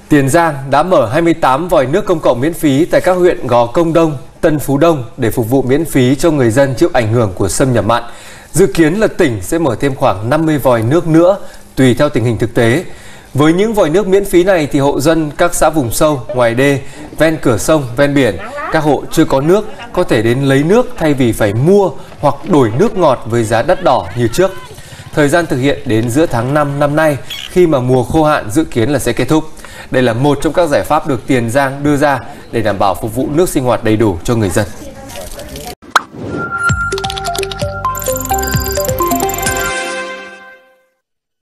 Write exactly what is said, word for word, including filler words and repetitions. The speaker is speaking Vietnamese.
Tiền Giang đã mở hai mươi tám vòi nước công cộng miễn phí tại các huyện Gò Công Đông, Tân Phú Đông để phục vụ miễn phí cho người dân chịu ảnh hưởng của xâm nhập mặn. Dự kiến là tỉnh sẽ mở thêm khoảng năm mươi vòi nước nữa, tùy theo tình hình thực tế. Với những vòi nước miễn phí này thì hộ dân các xã vùng sâu, ngoài đê, ven cửa sông, ven biển, các hộ chưa có nước có thể đến lấy nước thay vì phải mua hoặc đổi nước ngọt với giá đắt đỏ như trước. Thời gian thực hiện đến giữa tháng năm năm nay, khi mà mùa khô hạn dự kiến là sẽ kết thúc. Đây là một trong các giải pháp được Tiền Giang đưa ra để đảm bảo phục vụ nước sinh hoạt đầy đủ cho người dân.